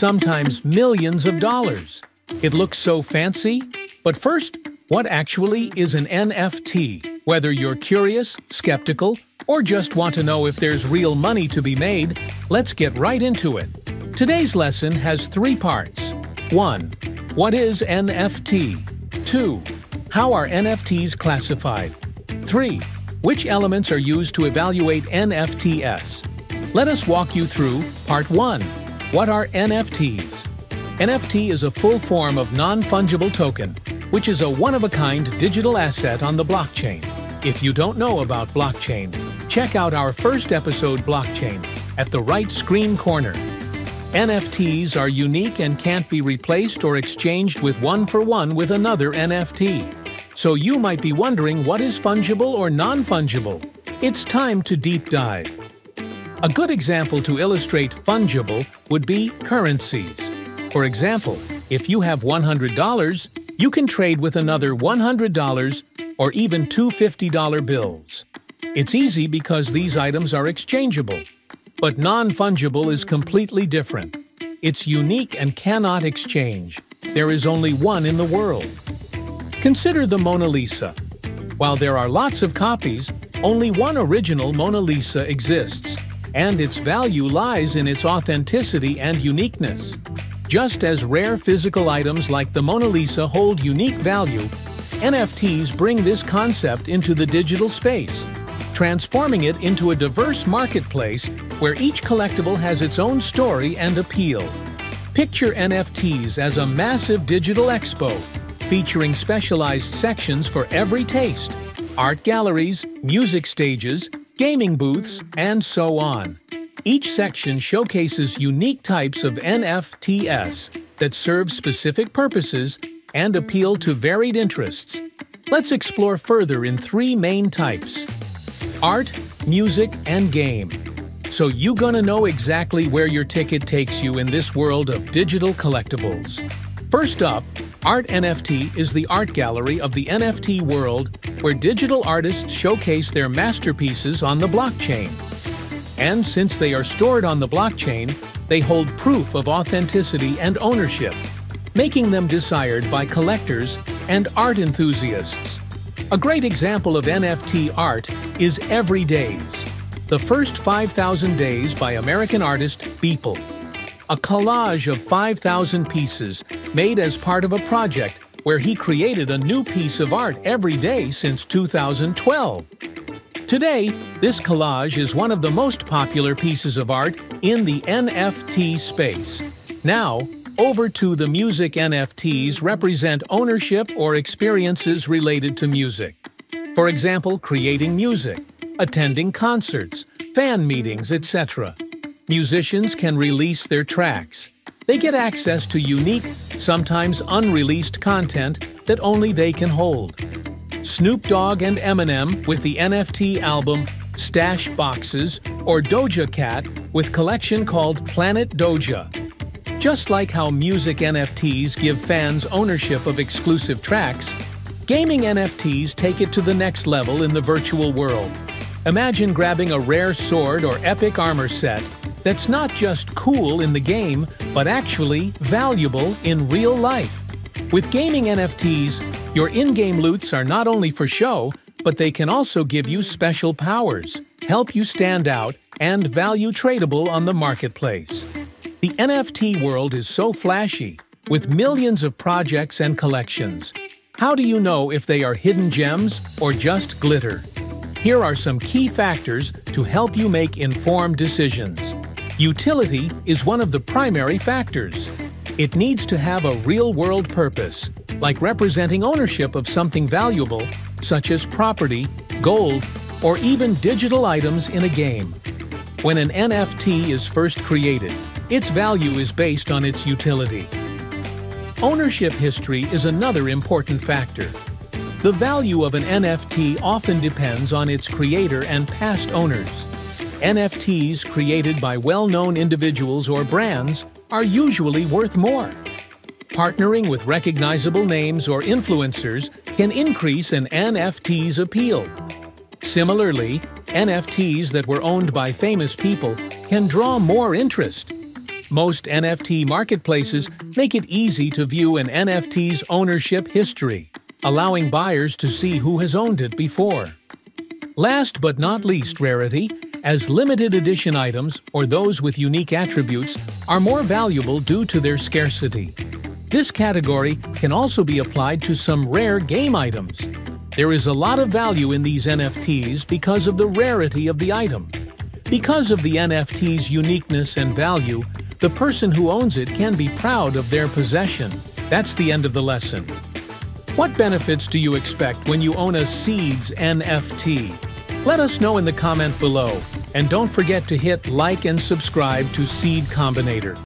sometimes millions of dollars. It looks so fancy, but first, what actually is an NFT? Whether you're curious, skeptical, or just want to know if there's real money to be made, let's get right into it. Today's lesson has 3 parts. 1. What is NFT? 2. How are NFTs classified? 3. Which elements are used to evaluate NFTs? Let us walk you through Part 1. What are NFTs? NFT is a full form of non-fungible token, which is a one-of-a-kind digital asset on the blockchain. If you don't know about blockchain, check out our first episode, Blockchain, at the right screen corner. NFTs are unique and can't be replaced or exchanged with one-for-one with another NFT. So you might be wondering what is fungible or non-fungible. It's time to deep dive. A good example to illustrate fungible would be currencies. For example, if you have $100, you can trade with another $100 or even two $50 bills. It's easy because these items are exchangeable. But non-fungible is completely different. It's unique and cannot exchange. There is only one in the world. Consider the Mona Lisa. While there are lots of copies, only one original Mona Lisa exists, and its value lies in its authenticity and uniqueness. Just as rare physical items like the Mona Lisa hold unique value, NFTs bring this concept into the digital space, transforming it into a diverse marketplace where each collectible has its own story and appeal. Picture NFTs as a massive digital expo, featuring specialized sections for every taste: art galleries, music stages, gaming booths, and so on. Each section showcases unique types of NFTs that serve specific purposes and appeal to varied interests. Let's explore further in 3 main types: art, music, and game. So you gonna know exactly where your ticket takes you in this world of digital collectibles. First up, Art NFT is the art gallery of the NFT world where digital artists showcase their masterpieces on the blockchain. And since they are stored on the blockchain, they hold proof of authenticity and ownership, making them desired by collectors and art enthusiasts. A great example of NFT art is Every Days, the first 5,000 days by American artist Beeple. A collage of 5,000 pieces made as part of a project where he created a new piece of art every day since 2012. Today, this collage is one of the most popular pieces of art in the NFT space. Now, over to the music. NFTs represent ownership or experiences related to music. For example, creating music, attending concerts, fan meetings, etc. Musicians can release their tracks. They get access to unique, sometimes unreleased content that only they can hold. Snoop Dogg and Eminem with the NFT album Stash Boxes, or Doja Cat with collection called Planet Doja. Just like how music NFTs give fans ownership of exclusive tracks, gaming NFTs take it to the next level in the virtual world. Imagine grabbing a rare sword or epic armor set that's not just cool in the game, but actually valuable in real life. With gaming NFTs, your in-game loots are not only for show, but they can also give you special powers, help you stand out, and value tradable on the marketplace. The NFT world is so flashy, with millions of projects and collections. How do you know if they are hidden gems or just glitter? Here are some key factors to help you make informed decisions. Utility is one of the primary factors. It needs to have a real-world purpose, like representing ownership of something valuable, such as property, gold, or even digital items in a game. When an NFT is first created, its value is based on its utility. Ownership history is another important factor. The value of an NFT often depends on its creator and past owners. NFTs created by well-known individuals or brands are usually worth more. Partnering with recognizable names or influencers can increase an NFT's appeal. Similarly, NFTs that were owned by famous people can draw more interest. Most NFT marketplaces make it easy to view an NFT's ownership history, allowing buyers to see who has owned it before. Last but not least, rarity, as limited edition items or those with unique attributes are more valuable due to their scarcity. This category can also be applied to some rare game items. There is a lot of value in these NFTs because of the rarity of the item. Because of the NFT's uniqueness and value, the person who owns it can be proud of their possession. That's the end of the lesson. What benefits do you expect when you own a Seeds NFT? Let us know in the comment below. And don't forget to hit like and subscribe to Seed Combinator.